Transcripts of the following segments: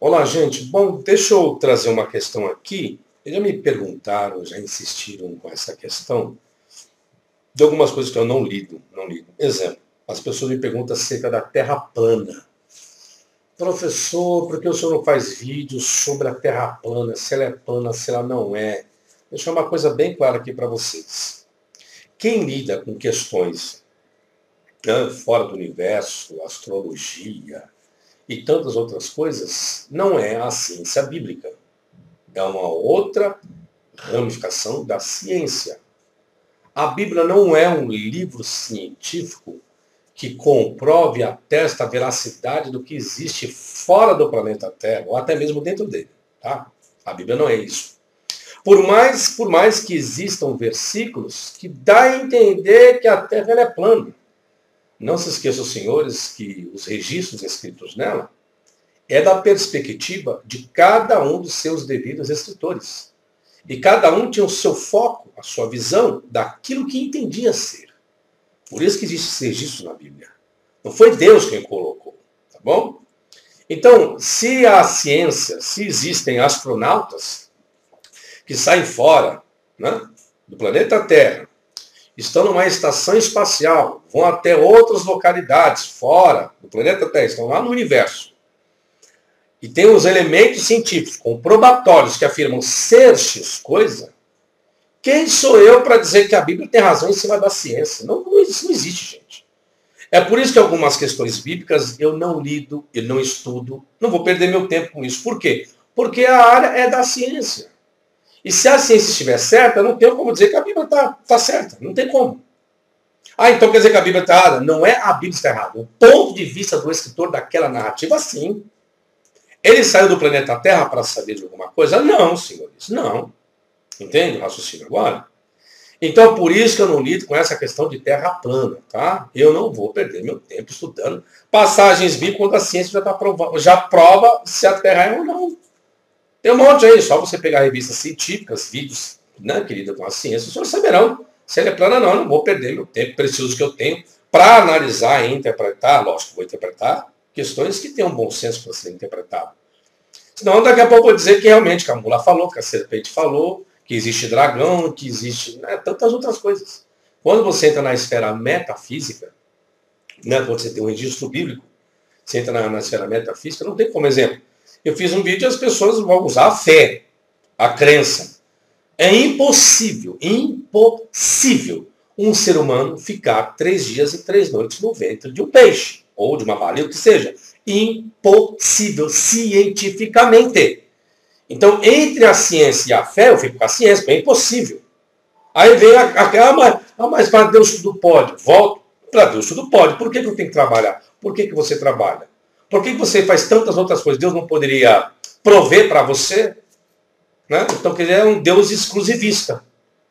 Olá, gente. Bom, deixa eu trazer uma questão aqui. Já me perguntaram, já insistiram com essa questão de algumas coisas que eu não lido, não lido. Exemplo, as pessoas me perguntam acerca da Terra plana. Professor, por que o senhor não faz vídeos sobre a Terra plana, se ela é plana, se ela não é? Deixa eu uma coisa bem clara aqui para vocês. Quem lida com questões fora do universo, astrologia e tantas outras coisas, não é a ciência bíblica. É uma outra ramificação da ciência. A Bíblia não é um livro científico que comprove e atesta a veracidade do que existe fora do planeta Terra, ou até mesmo dentro dele. Tá? A Bíblia não é isso. Por mais que existam versículos que dá a entender que a Terra ela é plana. Não se esqueçam, senhores, que os registros escritos nela é da perspectiva de cada um dos seus devidos escritores. E cada um tinha o seu foco, a sua visão daquilo que entendia ser. Por isso que existe esse registro na Bíblia. Não foi Deus quem colocou, tá bom? Então, se a ciência, se existem astronautas que saem fora, né, do planeta Terra, estão numa estação espacial, vão até outras localidades fora do planeta Terra, estão lá no universo, e tem os elementos científicos comprobatórios que afirmam ser X coisa, quem sou eu para dizer que a Bíblia tem razão em cima da ciência? Isso não existe, gente. É por isso que algumas questões bíblicas eu não lido, eu não estudo, não vou perder meu tempo com isso. Por quê? Porque a área é da ciência. E se a ciência estiver certa, eu não tenho como dizer que a Bíblia está certa. Não tem como. Ah, então quer dizer que a Bíblia está errada? Não é a Bíblia que está errada. O ponto de vista do escritor daquela narrativa, sim. Ele saiu do planeta Terra para saber de alguma coisa? Não, senhores, não. Entende o raciocínio agora? Então, por isso que eu não lido com essa questão de terra plana, tá? Eu não vou perder meu tempo estudando passagens bíblicas quando a ciência já prova se a terra é ou não. Tem um monte aí, só você pegar revistas científicas, vídeos, né, que lidam com a ciência, os senhores saberão se ela é plana ou não. Eu não vou perder meu tempo precioso que eu tenho para analisar e interpretar. Lógico, vou interpretar questões que tenham bom senso para ser interpretado. Senão, daqui a pouco eu vou dizer que realmente que a mula falou, que a serpente falou, que existe dragão, que existe tantas outras coisas. Quando você entra na esfera metafísica, né, quando você tem um registro bíblico, você entra na esfera metafísica, não tem como exemplo. Eu fiz um vídeo e as pessoas vão usar a fé, a crença. É impossível um ser humano ficar 3 dias e 3 noites no ventre de um peixe, ou de uma baleia, o que seja. Impossível, cientificamente. Então, entre a ciência e a fé, eu fico com a ciência, é impossível. Aí vem mas para Deus tudo pode. Volto, para Deus tudo pode. Por que eu tenho que trabalhar? Por que você trabalha? Por que você faz tantas outras coisas? Deus não poderia prover para você? Né? Então, ele é um Deus exclusivista.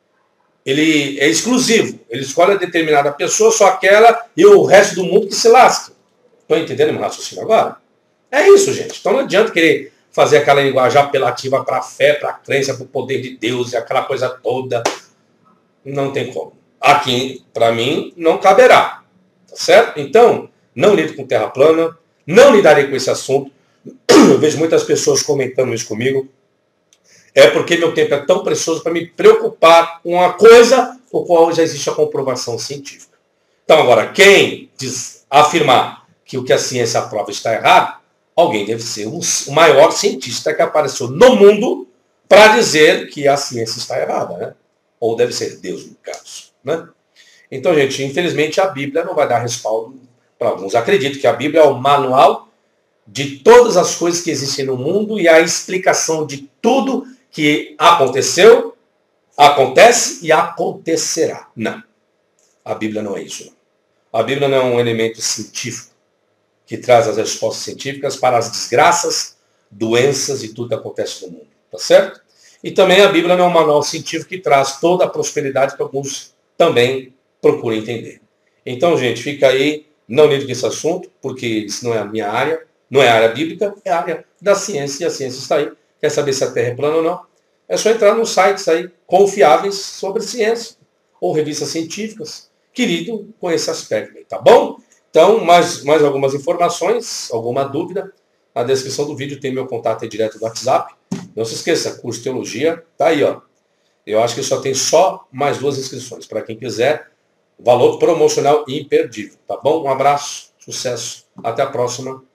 Ele é exclusivo. Ele escolhe a determinada pessoa, só aquela, e o resto do mundo que se lasca. Estão entendendo meu raciocínio agora? É isso, gente. Então não adianta querer fazer aquela linguagem apelativa para a fé, para a crença, para o poder de Deus e aquela coisa toda. Não tem como. Aqui, para mim, não caberá. Tá certo? Então, não lido com terra plana, não lidarei com esse assunto. Eu vejo muitas pessoas comentando isso comigo. É porque meu tempo é tão precioso para me preocupar com uma coisa por qual já existe a comprovação científica. Então, agora, quem afirmar que o que a ciência aprova está errado, alguém deve ser o maior cientista que apareceu no mundo para dizer que a ciência está errada, né? Ou deve ser Deus, no caso, né? Então, gente, infelizmente a Bíblia não vai dar respaldo para alguns. Acredito que a Bíblia é o manual de todas as coisas que existem no mundo e a explicação de tudo que aconteceu, acontece e acontecerá. Não. A Bíblia não é isso. Não. A Bíblia não é um elemento científico que traz as respostas científicas para as desgraças, doenças e tudo que acontece no mundo. Tá certo? E também a Bíblia não é um manual científico que traz toda a prosperidade que alguns também procuram entender. Então, gente, fica aí, não lido com esse assunto, porque isso não é a minha área, não é a área bíblica, é a área da ciência, e a ciência está aí. Quer saber se a Terra é plana ou não? É só entrar nos sites aí confiáveis sobre ciência, ou revistas científicas, que lidam com esse aspecto aí, tá bom? Então, mais algumas informações, alguma dúvida, Na descrição do vídeo tem meu contato aí direto do WhatsApp. Não se esqueça, curso Teologia, tá aí, ó. Eu acho que só tem mais 2 inscrições. Para quem quiser, valor promocional imperdível, tá bom? Um abraço, sucesso, até a próxima.